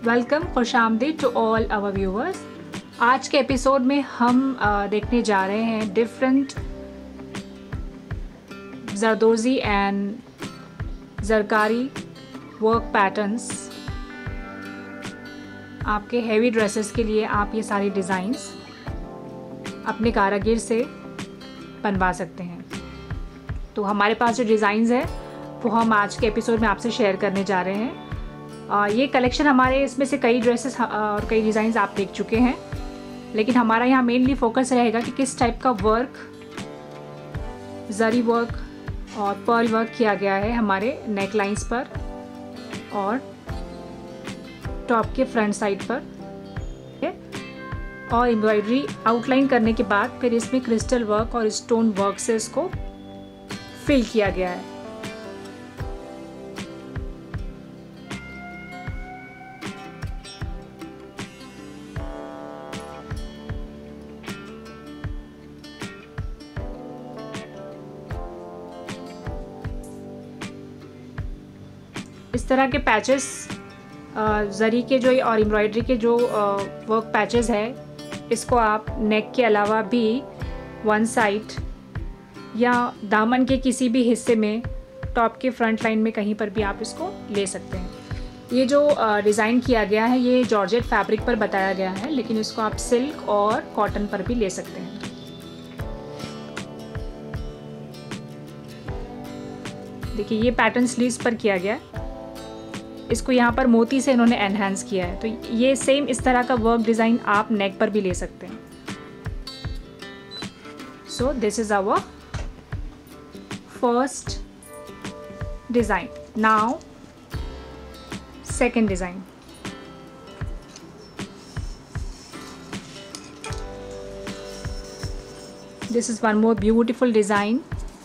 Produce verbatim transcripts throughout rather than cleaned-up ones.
Welcome, खुशामदीद to all our viewers. आज के एपिसोड में हम uh, देखने जा रहे हैं डिफरेंट जरदोजी एंड जरकारी वर्क पैटर्न्स। आपके हेवी ड्रेसेस के लिए आप ये सारी डिज़ाइंस अपने कारागिर से बनवा सकते हैं। तो हमारे पास जो डिज़ाइंस है वो हम आज के एपिसोड में आपसे शेयर करने जा रहे हैं। आ, ये कलेक्शन हमारे इसमें से कई ड्रेसेस और कई डिज़ाइंस आप देख चुके हैं, लेकिन हमारा यहाँ मेनली फोकस रहेगा कि किस टाइप का वर्क, जरी वर्क और पर्ल वर्क किया गया है हमारे नेक लाइंस पर और टॉप के फ्रंट साइड पर, और एम्ब्रॉयडरी आउटलाइन करने के बाद फिर इसमें क्रिस्टल वर्क और स्टोन वर्क से इसको फिल किया गया है। इस तरह के पैचेस जरी के जो और एम्ब्रॉयडरी के जो वर्क पैचेस है, इसको आप नेक के अलावा भी वन साइड या दामन के किसी भी हिस्से में, टॉप के फ्रंट लाइन में कहीं पर भी आप इसको ले सकते हैं। ये जो डिज़ाइन किया गया है ये जॉर्जेट फैब्रिक पर बताया गया है, लेकिन इसको आप सिल्क और कॉटन पर भी ले सकते हैं। देखिए ये पैटर्न स्लीव्स पर किया गया है, इसको यहाँ पर मोती से इन्होंने एनहांस किया है। तो ये सेम इस तरह का वर्क डिज़ाइन आप नेक पर भी ले सकते हैं। So this is our first design. Now second design. This is one more beautiful design.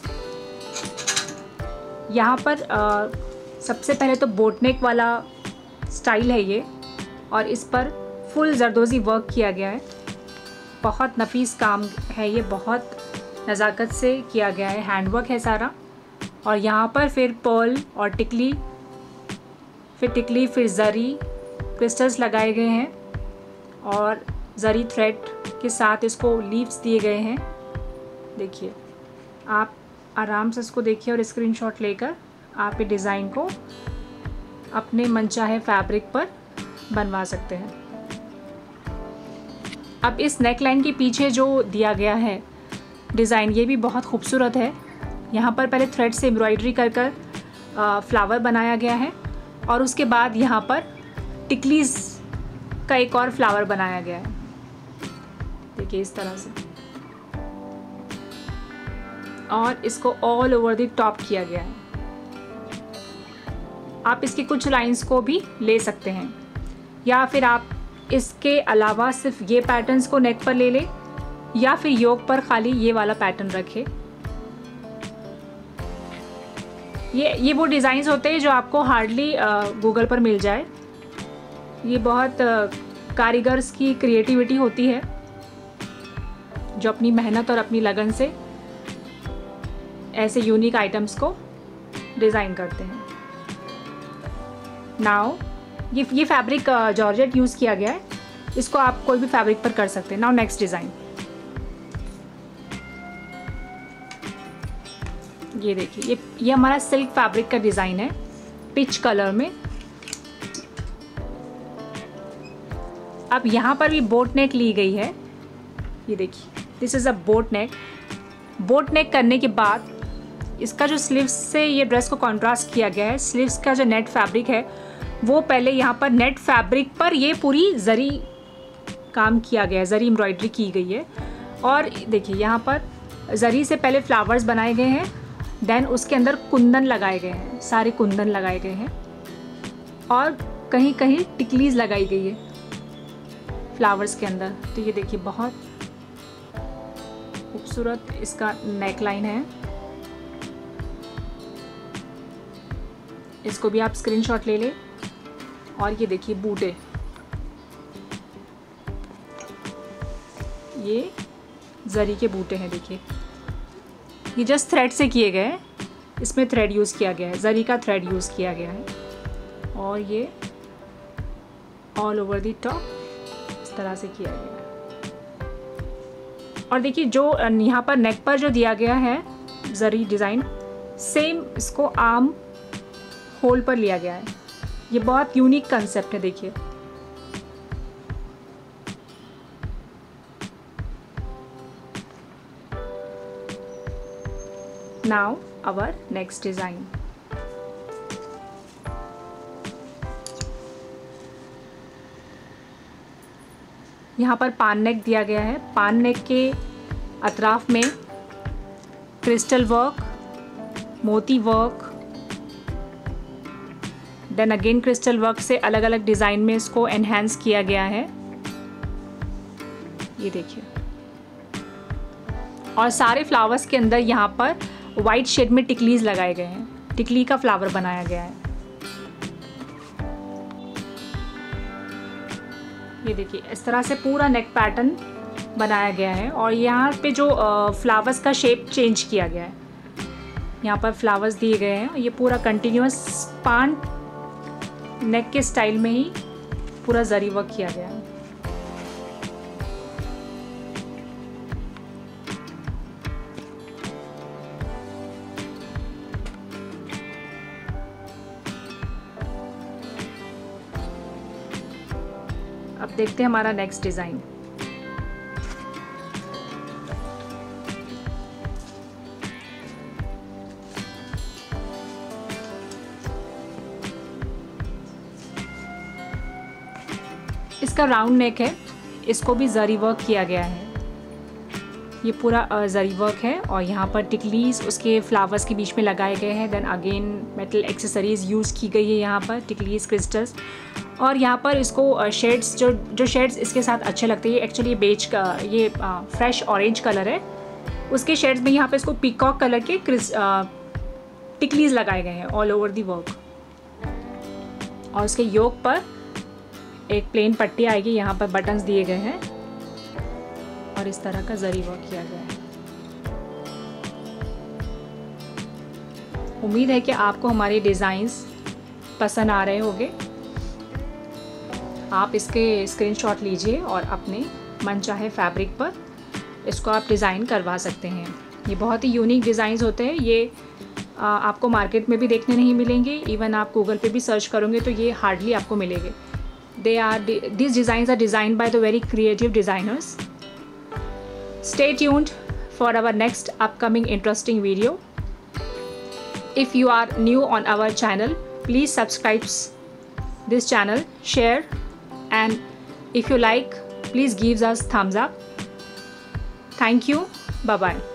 यहाँ पर uh, सबसे पहले तो बोटनेक वाला स्टाइल है ये, और इस पर फुल जरदोजी वर्क किया गया है। बहुत नफीस काम है ये, बहुत नज़ाकत से किया गया है, हैंडवर्क है सारा। और यहाँ पर फिर पर्ल और टिकली, फिर टिकली, फिर जरी क्रिस्टल्स लगाए गए हैं और जरी थ्रेड के साथ इसको लीव्स दिए गए हैं। देखिए, आप आराम से इसको देखिए और स्क्रीनशॉट लेकर आप ये डिज़ाइन को अपने मनचाहे फैब्रिक पर बनवा सकते हैं। अब इस नेक लाइन के पीछे जो दिया गया है डिज़ाइन, ये भी बहुत खूबसूरत है। यहाँ पर पहले थ्रेड से एम्ब्रॉयडरी कर कर फ्लावर बनाया गया है और उसके बाद यहाँ पर टिकलीज़ का एक और फ्लावर बनाया गया है। देखिए इस तरह से, और इसको ऑल ओवर द टॉप किया गया है। आप इसकी कुछ लाइंस को भी ले सकते हैं, या फिर आप इसके अलावा सिर्फ ये पैटर्न्स को नेक पर ले लें, या फिर योक पर खाली ये वाला पैटर्न रखें। ये ये वो डिज़ाइंस होते हैं जो आपको हार्डली गूगल पर मिल जाए। ये बहुत कारीगर्स की क्रिएटिविटी होती है जो अपनी मेहनत और अपनी लगन से ऐसे यूनिक आइटम्स को डिज़ाइन करते हैं। नाउ ये ये फैब्रिक जॉर्जेट यूज़ किया गया है, इसको आप कोई भी फैब्रिक पर कर सकते हैं। Now next design. ये देखिए, ये ये हमारा सिल्क फैब्रिक का डिज़ाइन है, पिच कलर में। अब यहाँ पर भी बोट नेक ली गई है। ये देखिए, this is a boat neck. Boat neck करने के बाद इसका जो स्लीव्स से ये ड्रेस को कॉन्ट्रास्ट किया गया है, स्लीव्स का जो नेट फैब्रिक है वो पहले यहाँ पर नेट फैब्रिक पर ये पूरी जरी काम किया गया है, जरी एम्ब्रॉयडरी की गई है। और देखिए यहाँ पर जरी से पहले फ्लावर्स बनाए गए हैं, देन उसके अंदर कुंदन लगाए गए हैं, सारे कुंदन लगाए गए हैं, और कहीं कहीं टिकलीज लगाई गई है फ्लावर्स के अंदर। तो ये देखिए बहुत खूबसूरत इसका नेक लाइन है। इसको भी आप स्क्रीनशॉट ले लें। और ये देखिए बूटे, ये जरी के बूटे हैं। देखिए ये जस्ट थ्रेड से किए गए हैं, इसमें थ्रेड यूज़ किया गया है, जरी का थ्रेड यूज़ किया गया है। और ये ऑल ओवर द टॉप इस तरह से किया गया है। और देखिए जो यहाँ पर नेक पर जो दिया गया है जरी डिज़ाइन, सेम इसको आर्म होल पर लिया गया है। ये बहुत यूनिक कंसेप्ट है। देखिए नाउ आवर नेक्स्ट डिज़ाइन। यहाँ पर पान नेक दिया गया है। पान नेक के अतराफ में क्रिस्टल वर्क, मोती work, then again crystal work से अलग अलग डिज़ाइन में इसको एनहांस किया गया है। ये देखिए, और सारे फ्लावर्स के अंदर यहाँ पर वाइट शेड में टिकलीज लगाए गए हैं। टिकली का फ्लावर बनाया गया है। ये देखिए इस तरह से पूरा नेक पैटर्न बनाया गया है। और यहाँ पे जो फ्लावर्स का शेप चेंज किया गया है, यहाँ पर फ्लावर्स दिए गए हैं। ये पूरा कंटिन्यूअस पान नेक के स्टाइल में ही पूरा जरी वर्क किया गया है। अब देखते हैं हमारा नेक्स्ट डिज़ाइन। इसका राउंड नेक है, इसको भी जरी वर्क किया गया है। ये पूरा जरी वर्क है और यहाँ पर टिकलीज उसके फ्लावर्स के बीच में लगाए गए हैं। Then again metal accessories use की गई है यहाँ पर, टिकलीज, क्रिस्टल्स। और यहाँ पर इसको शेड्स जो जो शेड्स इसके साथ अच्छे लगते हैं, एक्चुअली बेज का ये फ्रेश ऑरेंज कलर है, उसके शेड्स में यहाँ पे इसको पीकॉक कलर के क्रिस टिकलीज लगाए गए हैं ऑल ओवर दी वर्क। और उसके योक पर एक प्लेन पट्टी आएगी, यहाँ पर बटन्स दिए गए हैं और इस तरह का जरी वर्क किया गया है। उम्मीद है कि आपको हमारे डिज़ाइंस पसंद आ रहे होंगे। आप इसके स्क्रीनशॉट लीजिए और अपने मनचाहे फैब्रिक पर इसको आप डिज़ाइन करवा सकते हैं। ये बहुत ही यूनिक डिज़ाइंस होते हैं। ये आ, आपको मार्केट में भी देखने नहीं मिलेंगे। इवन आप गूगल पे भी सर्च करोगे तो ये हार्डली आपको मिलेंगे। They are these designs are designed by the very creative designers. Stay tuned for our next upcoming interesting video. If you are new on our channel, please subscribe this channel, share, and if you like, please give us thumbs up. Thank you. Bye bye.